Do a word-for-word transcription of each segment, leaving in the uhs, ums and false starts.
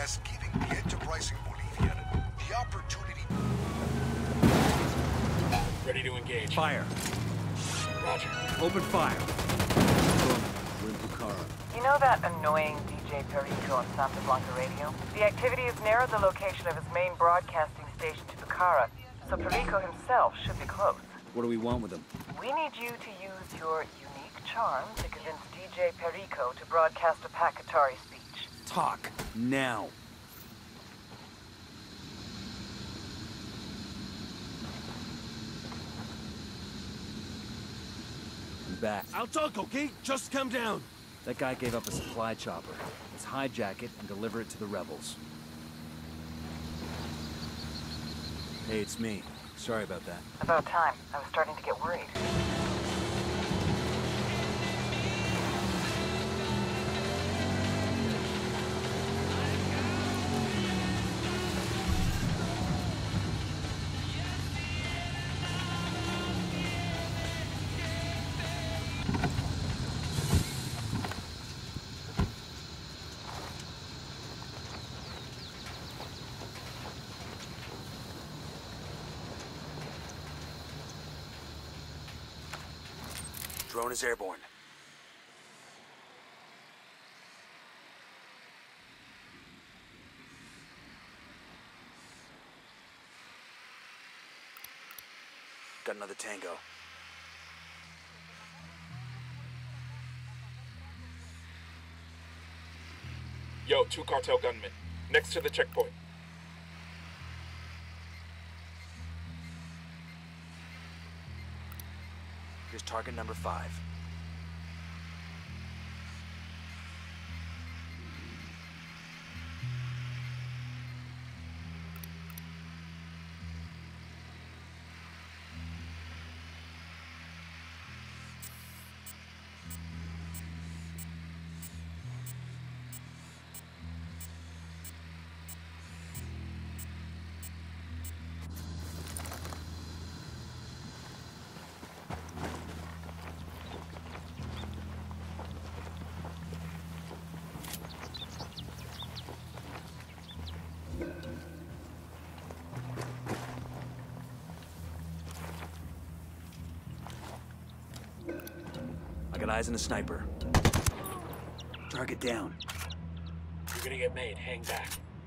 has given the enterprising Bolivian the opportunity... Ready to engage. Fire. Roger. Open fire. Boom. We're in Pucara. You know that annoying D J Perico on Santa Blanca radio? The activity has narrowed the location of his main broadcasting station to Pucara, so Perico himself should be close. What do we want with him? We need you to use your unique charm to convince D J Perico to broadcast a Pakatari speech. Talk. Now. I'm back. I'll talk, okay? Just come down. That guy gave up a supply chopper. Let's hijack it and deliver it to the rebels. Hey, it's me. Sorry about that. About time. I was starting to get worried. Drone is airborne. Got another tango. Yo, two cartel gunmen. Next to the checkpoint. Here's target number five. I got eyes on a sniper. Target down. You're gonna get made. Hang back.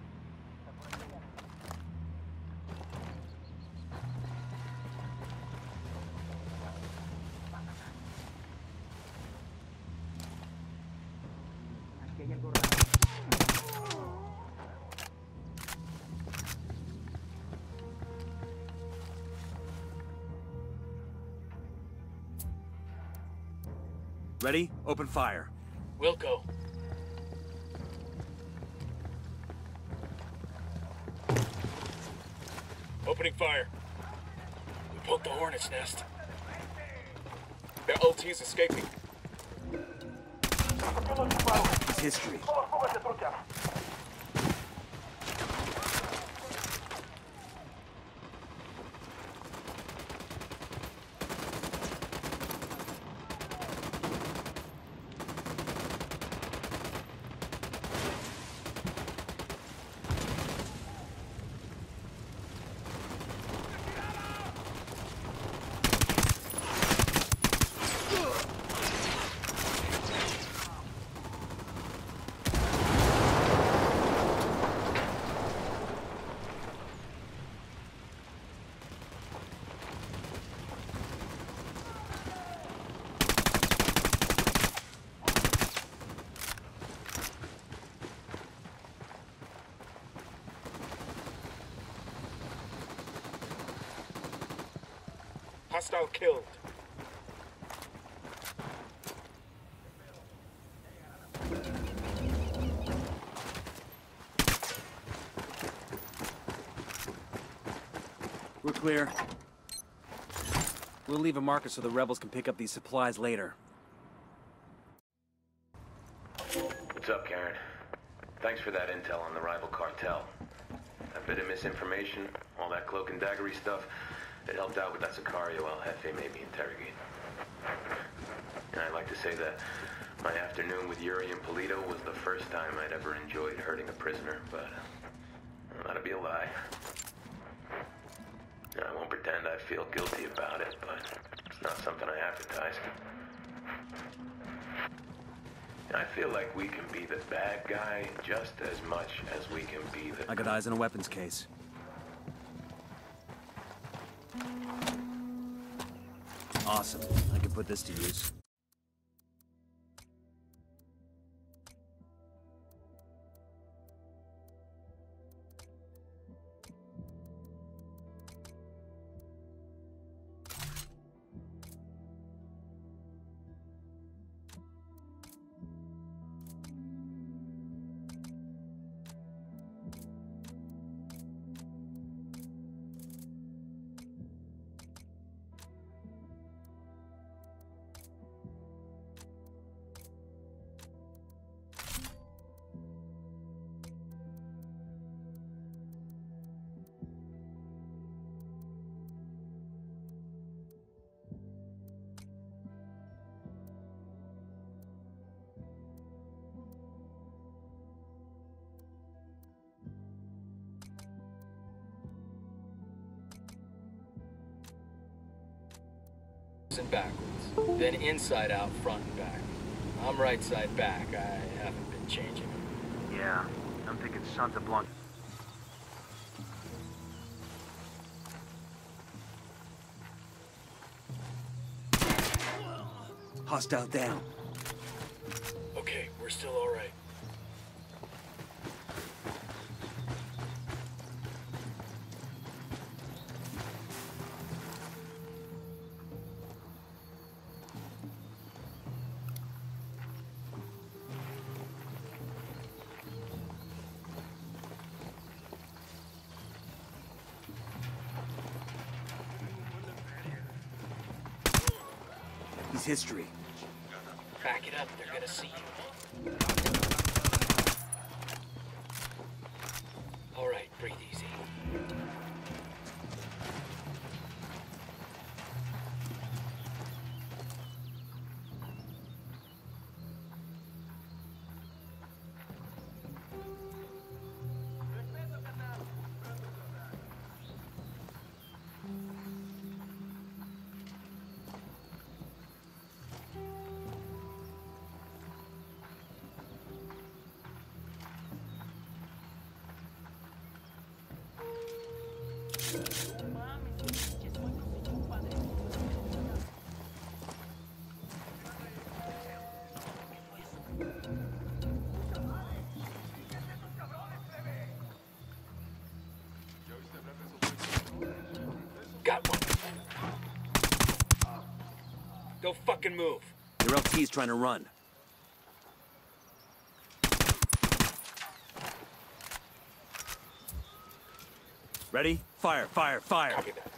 Ready? Open fire. We'll go. Opening fire. We poked the hornet's nest. Their L T's escaping. It's history. Hostile killed. We're clear. We'll leave a marker so the rebels can pick up these supplies later. What's up, Karen? Thanks for that intel on the rival cartel. That bit of misinformation, all that cloak and daggery stuff, it helped out with that Sicario El Jefe made me interrogate. And I'd like to say that My afternoon with Yuri and Polito was the first time I'd ever enjoyed hurting a prisoner, but well, that'd be a lie. I won't pretend I feel guilty about it, but it's not something I advertise. I feel like we can be the bad guy just as much as we can be the... I got eyes on a weapons case. Awesome. I can put this to use. And backwards, then inside out, front and back. I'm right side back. I haven't been changing. Yeah, I'm thinking Santa Blanca. Hostile down. Okay, we're still all right. He's history. Back it up, they're gonna see you. All right, breathe easy. Got one. Don't fucking move. Your L T's trying to run. Ready? Fire, fire, fire. Copy that.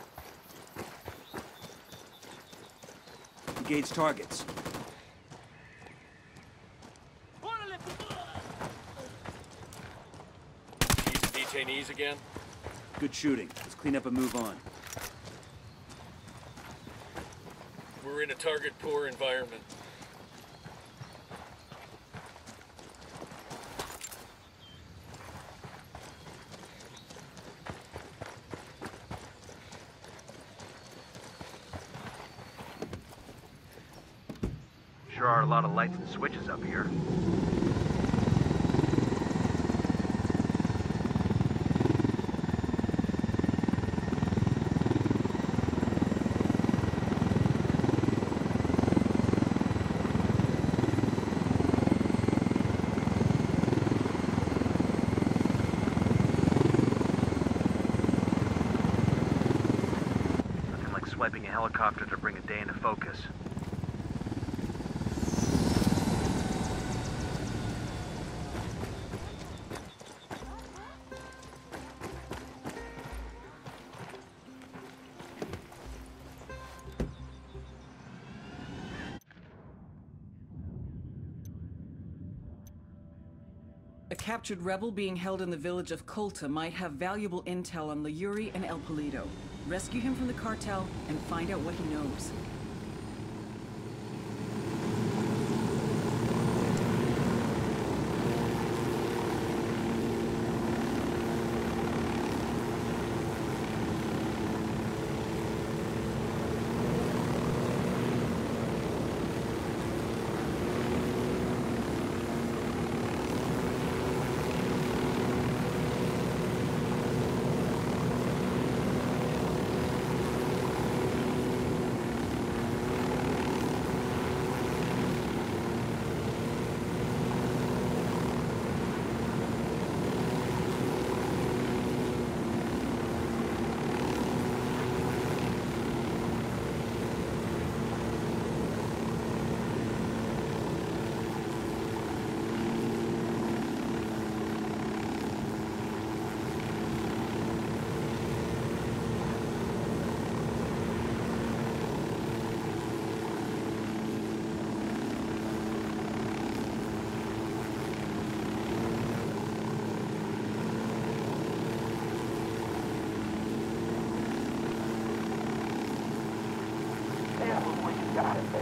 Engage targets. Using detainees again? Good shooting. Let's clean up and move on. We're in a target-poor environment. Sure are a lot of lights and switches up here. Nothing like swiping a helicopter to bring a day into focus. A captured rebel being held in the village of Colta might have valuable intel on Yuri and El Polito. Rescue him from the cartel and find out what he knows.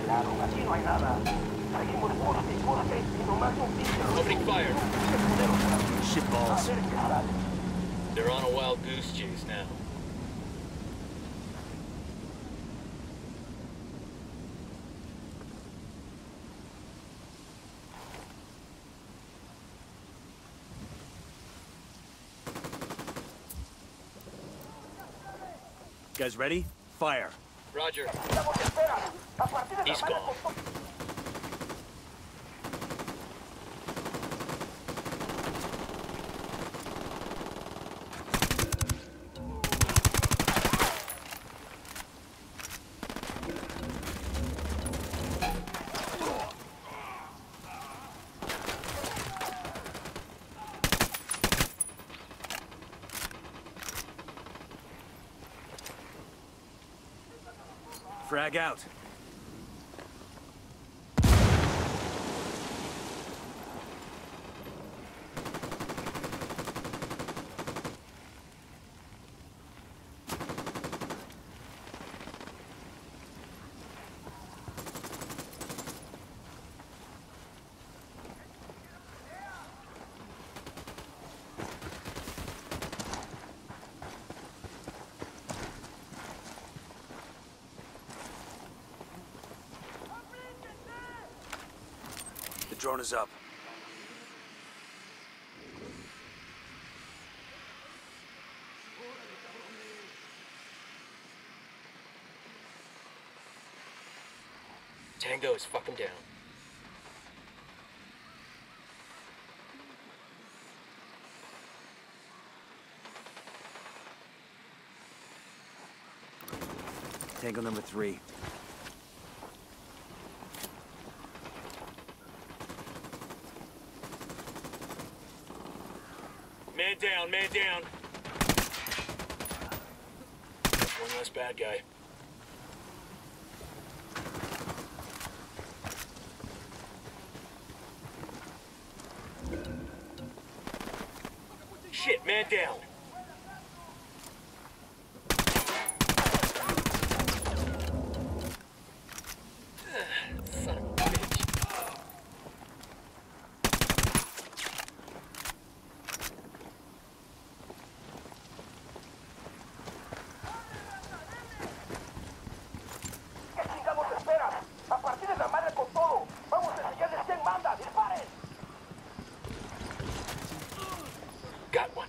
Opening fire. Shitballs. They're on a wild goose chase now. You guys ready? Fire. Roger. He's gone. Frag out. The drone is up. Tango is fucking down. Tango number three. Man down, man down. One less bad guy. Shit, man down. Son of a bitch. Got one.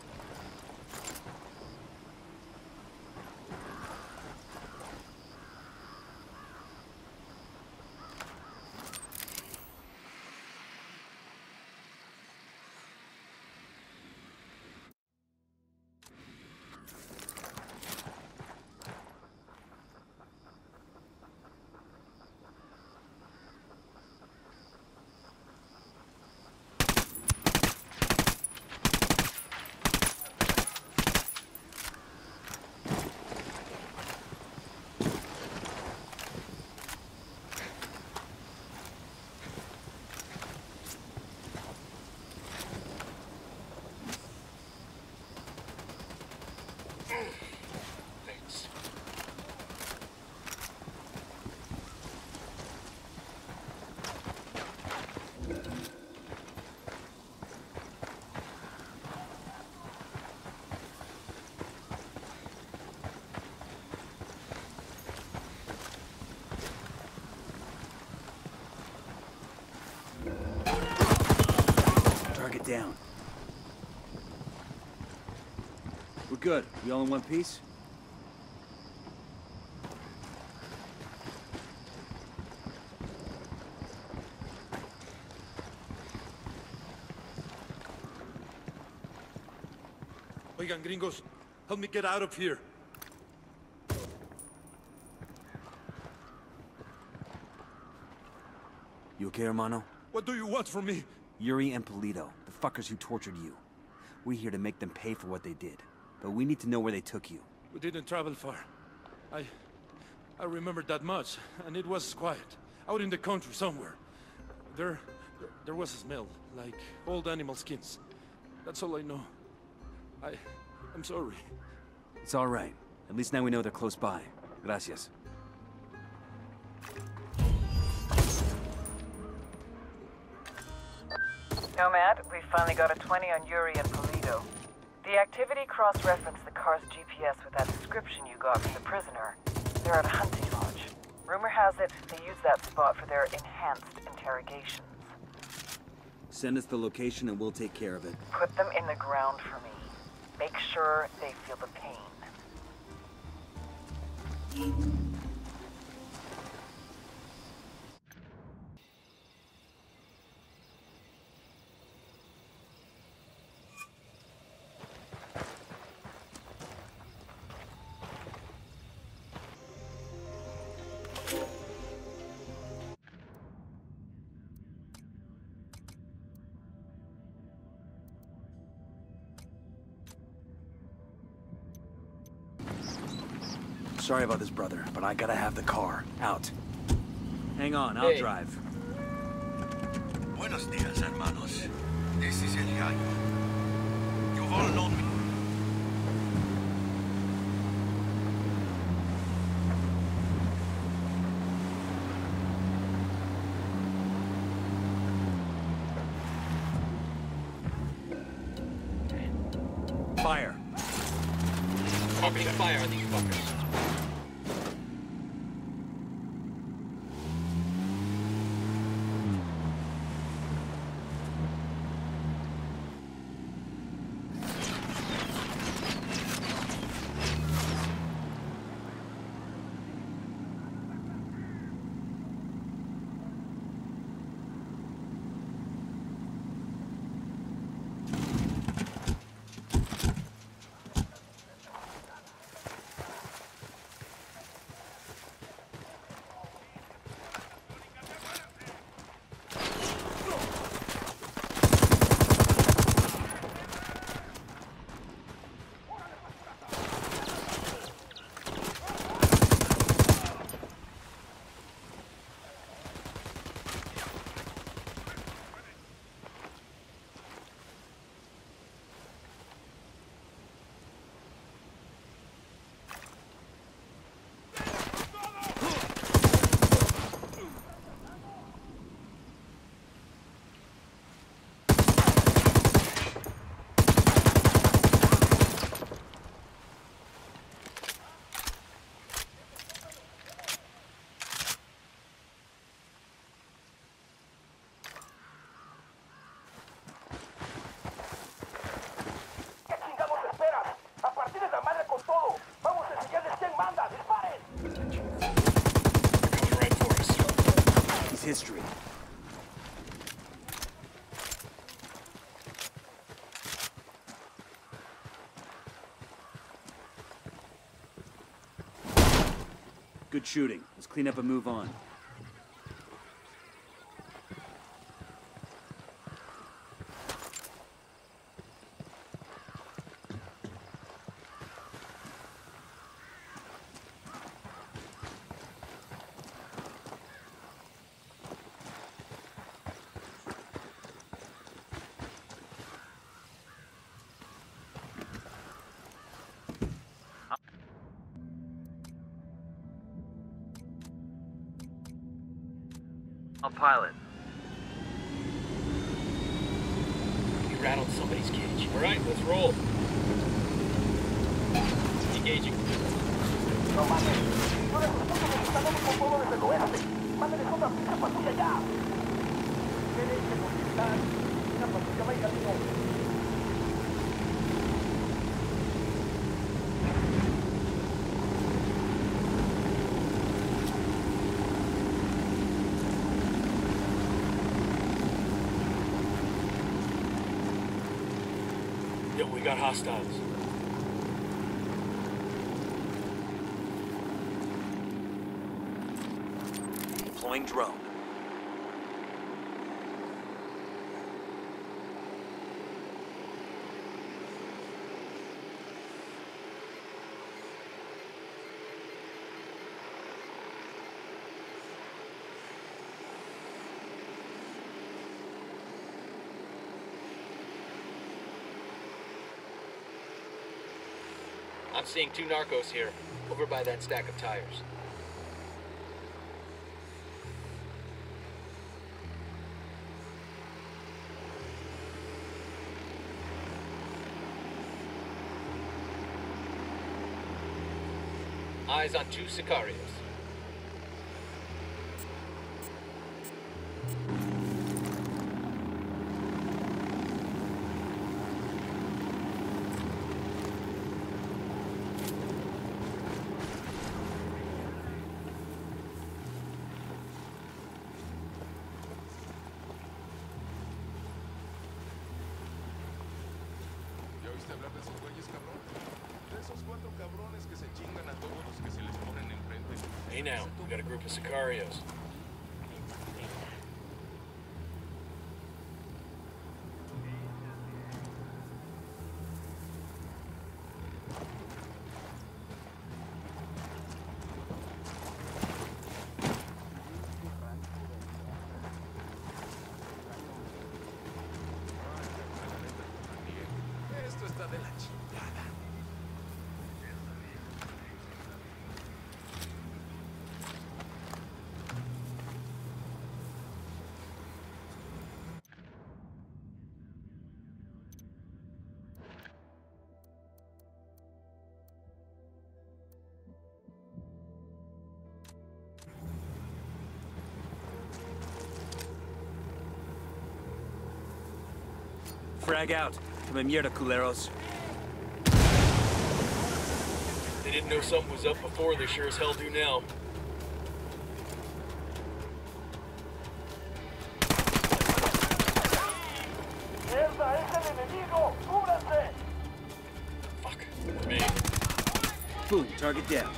Thanks. Target down. We're good. We all in one piece? Oigan, gringos, help me get out of here. You okay, hermano? What do you want from me? Yuri and Polito, the fuckers who tortured you. We're here to make them pay for what they did. But we need to know where they took you. We didn't travel far. I... I remember that much, and it was quiet. Out in the country somewhere. There... There, there was a smell, like old animal skins. That's all I know. I... I'm sorry. It's all right. At least now we know they're close by. Gracias. Nomad, we finally got a twenty on Yuri and Polito. The activity cross-referenced the car's G P S with that description you got from the prisoner. They're at a hunting lodge. Rumor has it they use that spot for their enhanced interrogations. Send us the location and we'll take care of it. Put them in the ground for me. Make sure they feel the pain. Sorry about this, brother, but I gotta have the car. Out. Hang on, I'll Hey. drive. Buenos dias, hermanos. This is El Gallo. You've all known me. Fire. Opening fire on these fuckers. History. Good shooting. Let's clean up and move on. I'll pilot. You rattled somebody's cage. All right, let's roll. Engaging. No mames. Tú eres un puto que está dando con todo desde el oeste. Mándeles otra pinche patrulla ya. Tienes que conquistar una patrulla más camino. Yo, we got hostiles. Deploying drone. I'm seeing two narcos here, over by that stack of tires. Eyes on two Sicarios. ¿Ya oíste hablar de esos güeyes, cabrón? De esos cuatro cabrones que se chingan a todos los que se les ponen enfrente. Hey now, we got a group of Sicarios. Esto está de la chingada. Frag out. Come mierda, culeros. They didn't know something was up before, they sure as hell do now. ¡Mierda, es el enemigo! ¡Cúbranse! Fuck, me. Boom, target down.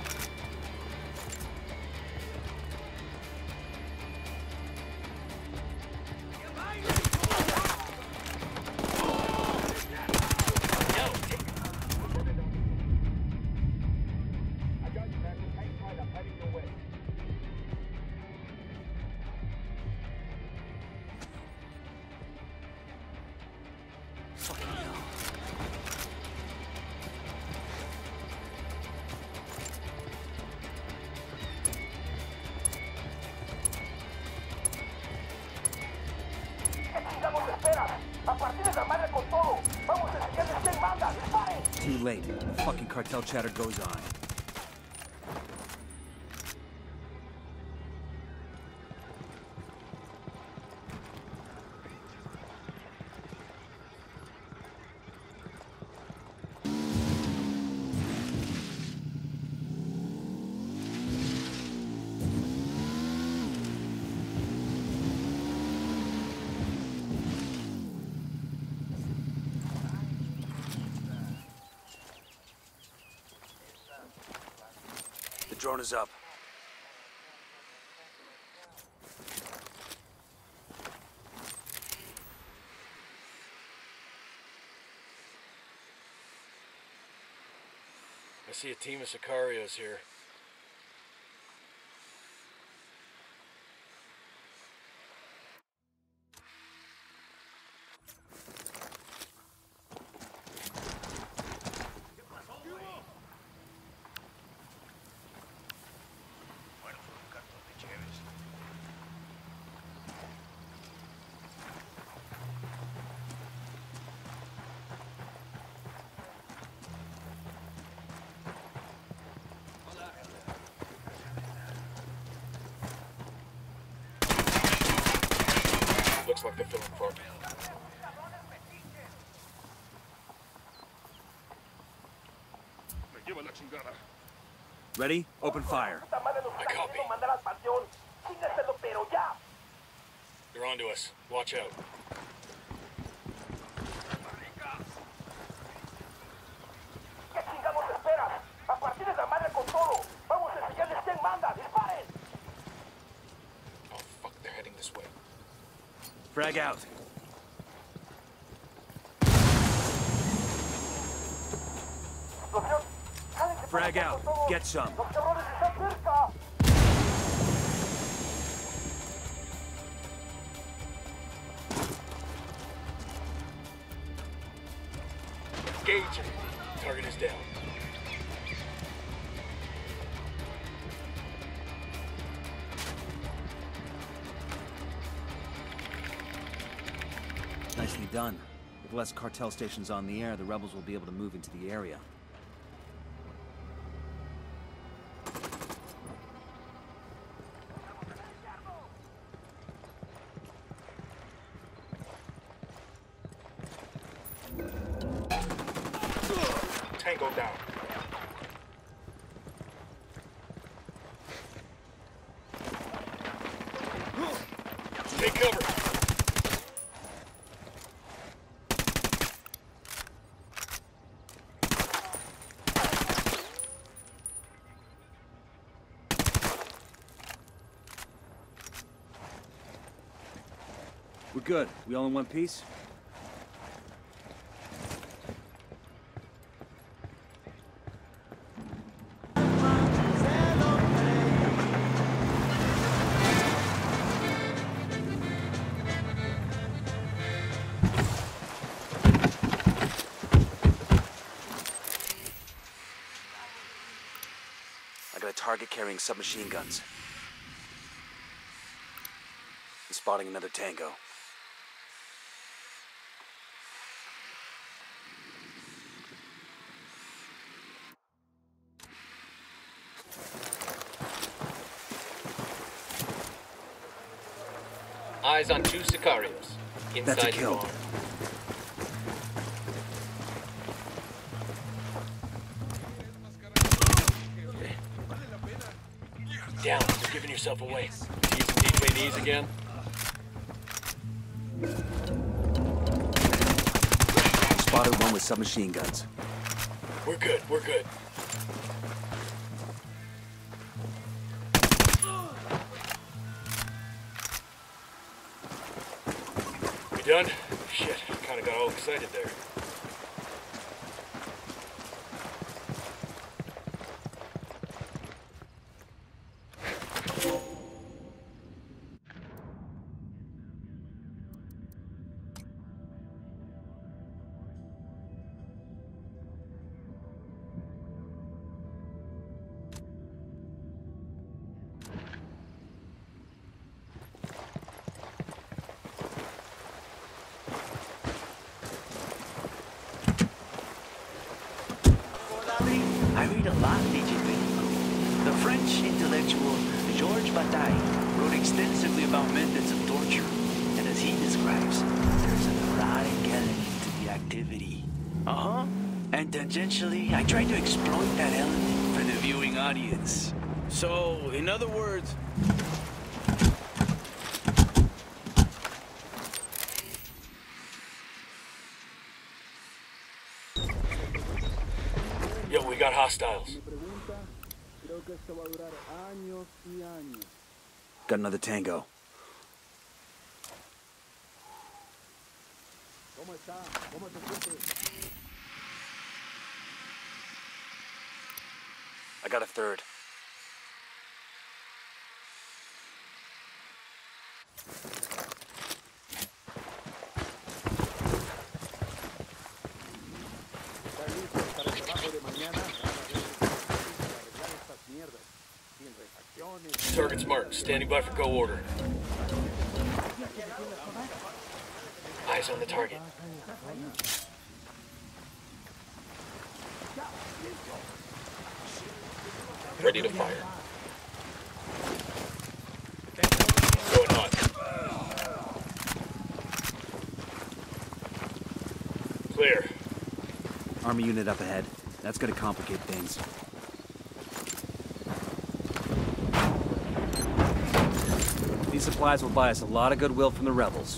Too late. The fucking cartel chatter goes on. The drone is up. I see a team of Sicarios here. Looks like they're filling for me. Ready? Open fire. I copy. They're onto us. Watch out. Oh fuck, they're heading this way. Frag out. Frag out. Get some. Engaging. Target is down. Nicely done. With less cartel stations on the air, the rebels will be able to move into the area. down. Take cover. We're good. We all in one piece? I got a target carrying submachine guns. I'm spotting another tango. Eyes on two Sicarios. Inside That's a the kill. barn. Down. You're giving yourself away. Using detainees again? Spotted one with submachine guns. We're good. We're good. We done? Shit. Kinda got all excited there. I read a lot, Agent Benito. The French intellectual Georges Bataille wrote extensively about methods of torture, and as he describes, there's an erotic element to the activity. Uh-huh. And tangentially, I try to exploit that element for the viewing audience. So, in other words... Yo, we got hostiles. Got another tango. I got a third. Target's marked. Standing by for go order. Eyes on the target. Ready to fire. Going hot. Clear. Army unit up ahead. That's gonna complicate things. These supplies will buy us a lot of goodwill from the rebels.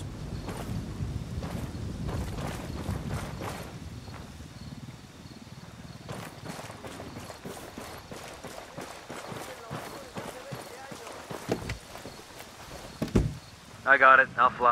I got it. I'll fly.